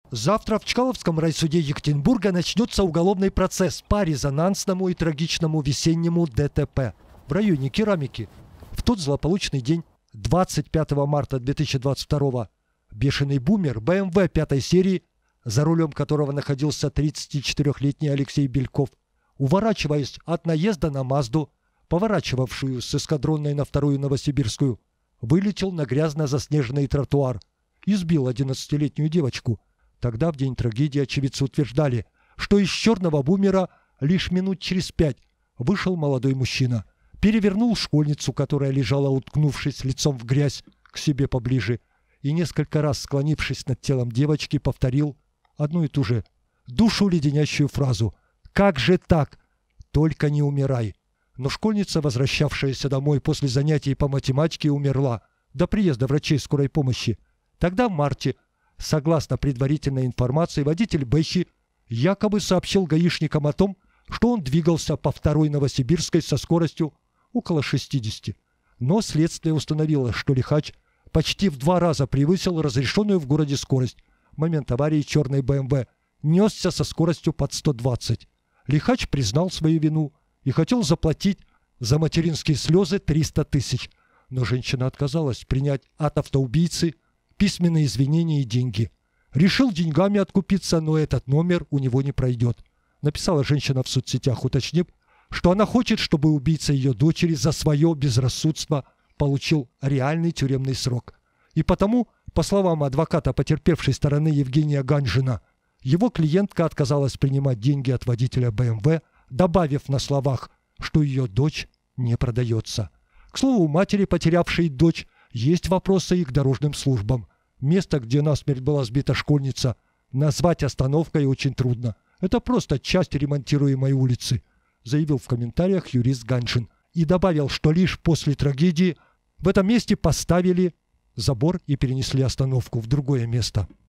Завтра в Чкаловском райсуде Екатеринбурга начнется уголовный процесс по резонансному и трагичному весеннему ДТП в районе Керамики. В тот злополучный день, 25 марта 2022, бешеный бумер BMW 5 серии, за рулем которого находился 34-летний Алексей Бельков, уворачиваясь от наезда на Мазду, поворачивавшую с эскадронной на 2-ю Новосибирскую, вылетел на грязно-заснеженный тротуар и сбил 11-летнюю девочку. Тогда, в день трагедии, очевидцы утверждали, что из черного бумера лишь минут через 5 вышел молодой мужчина, перевернул школьницу, которая лежала, уткнувшись лицом в грязь, к себе поближе, и несколько раз, склонившись над телом девочки, повторил одну и ту же душу леденящую фразу: «Как же так? Только не умирай!» Но школьница, возвращавшаяся домой после занятий по математике, умерла до приезда врачей скорой помощи. Тогда в марте, согласно предварительной информации, водитель Бэхи якобы сообщил гаишникам о том, что он двигался по 2-й Новосибирской со скоростью около 60. Но следствие установило, что лихач почти в 2 раза превысил разрешенную в городе скорость. В момент аварии черный БМВ несся со скоростью под 120. Лихач признал свою вину и хотел заплатить за материнские слезы 300 тысяч. Но женщина отказалась принять от автоубийцы письменные извинения и деньги. Решил деньгами откупиться, но этот номер у него не пройдет. Написала женщина в соцсетях, уточнив, что она хочет, чтобы убийца ее дочери за свое безрассудство получил реальный тюремный срок. И потому, по словам адвоката потерпевшей стороны Евгения Ганжина, его клиентка отказалась принимать деньги от водителя БМВ, добавив на словах, что ее дочь не продается. К слову, у матери, потерявшей дочь, есть вопросы и к дорожным службам. Место, где насмерть была сбита школьница, назвать остановкой очень трудно. Это просто часть ремонтируемой улицы, заявил в комментариях юрист Ганшин. И добавил, что лишь после трагедии в этом месте поставили забор и перенесли остановку в другое место.